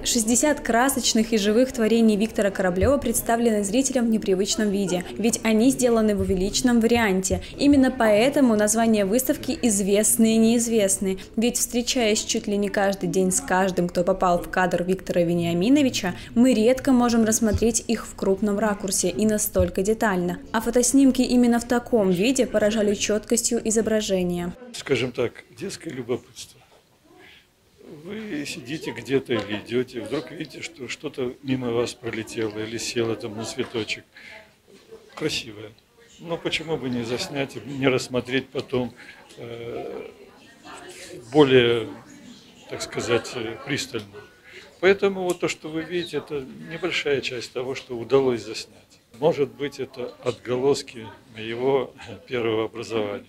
60 красочных и живых творений Виктора Кораблева представлены зрителям в непривычном виде, ведь они сделаны в увеличенном варианте. Именно поэтому название выставки «Известные и неизвестные», ведь, встречаясь чуть ли не каждый день с каждым, кто попал в кадр Виктора Вениаминовича, мы редко можем рассмотреть их в крупном ракурсе и настолько детально. А фотоснимки именно в таком виде поражали четкостью изображения. Скажем так, детское любопытство. Вы сидите где-то или идете, вдруг видите, что что-то мимо вас пролетело или село там на цветочек. Красивое. Но почему бы не заснять, не рассмотреть потом более, так сказать, пристально. Поэтому вот то, что вы видите, это небольшая часть того, что удалось заснять. Может быть, это отголоски моего первого образования.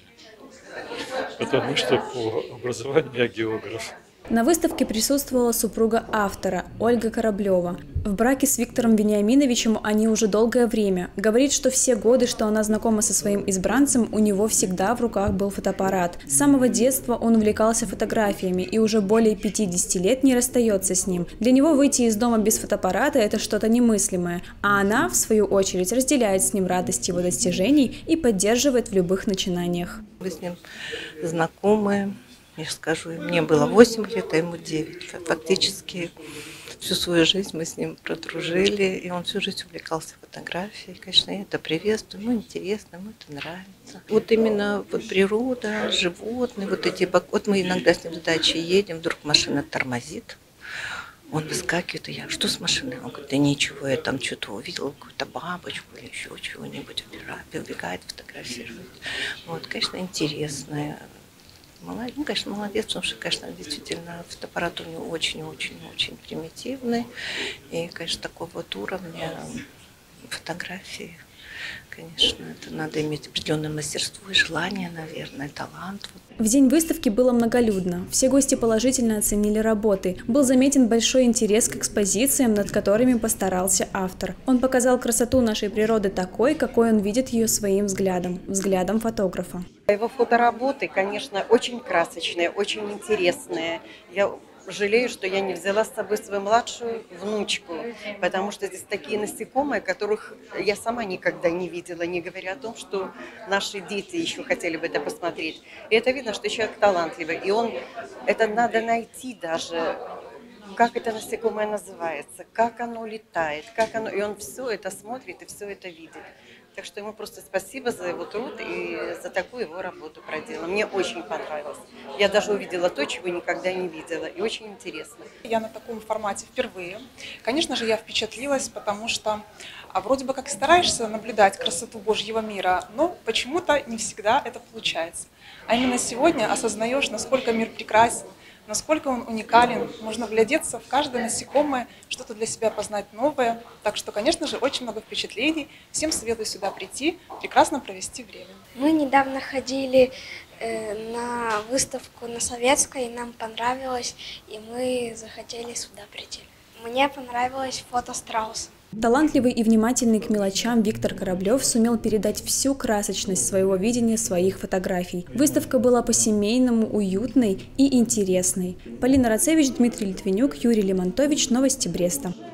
Потому что по образованию я географ. На выставке присутствовала супруга автора, Ольга Кораблева. В браке с Виктором Вениаминовичем они уже долгое время. Говорит, что все годы, что она знакома со своим избранцем, у него всегда в руках был фотоаппарат. С самого детства он увлекался фотографиями и уже более 50 лет не расстается с ним. Для него выйти из дома без фотоаппарата – это что-то немыслимое. А она, в свою очередь, разделяет с ним радость его достижений и поддерживает в любых начинаниях. Мы с ним знакомы. Я скажу, мне было 8 лет, а ему 9. Фактически всю свою жизнь мы с ним продружили, и он всю жизнь увлекался фотографией. Конечно, я это приветствую, ему интересно, ему это нравится. Вот именно вот природа, животные, вот мы иногда с ним с дачи едем, вдруг машина тормозит. Он выскакивает, и я, что с машиной? Он говорит, да ничего, я там что-то увидел, какую-то бабочку или еще чего-нибудь, убегает, фотографирует. Вот, конечно, интересное. Молодец, ну, конечно, молодец, потому что, конечно, действительно фотоаппарат у него очень-очень-очень примитивный. И, конечно, такого вот уровня фотографии, конечно, это надо иметь определенное мастерство и желание, наверное, талант. В день выставки было многолюдно. Все гости положительно оценили работы. Был заметен большой интерес к экспозициям, над которыми постарался автор. Он показал красоту нашей природы такой, какой он видит ее своим взглядом, взглядом фотографа. Его фотоработы, конечно, очень красочные, очень интересные. Я жалею, что я не взяла с собой свою младшую внучку, потому что здесь такие насекомые, которых я сама никогда не видела, не говоря о том, что наши дети еще хотели бы это посмотреть. И это видно, что человек талантливый, и это надо найти даже, как это насекомое называется, как оно летает, и он все это смотрит и все это видит. Так что ему просто спасибо за его труд и за такую его работу проделала. Мне очень понравилось. Я даже увидела то, чего никогда не видела. И очень интересно. Я на таком формате впервые. Конечно же, я впечатлилась, потому что вроде бы как стараешься наблюдать красоту Божьего мира, но почему-то не всегда это получается. А именно сегодня осознаешь, насколько мир прекрасен, насколько он уникален, можно вглядеться в каждое насекомое, что-то для себя познать новое. Так что, конечно же, очень много впечатлений. Всем советую сюда прийти, прекрасно провести время. Мы недавно ходили на выставку на Советской, нам понравилось, и мы захотели сюда прийти. Мне понравилось фото страуса. Талантливый и внимательный к мелочам Виктор Кораблев сумел передать всю красочность своего видения своих фотографий. Выставка была по-семейному уютной и интересной. Полина Рацевич, Дмитрий Литвинюк, Юрий Лемонтович. Новости Бреста.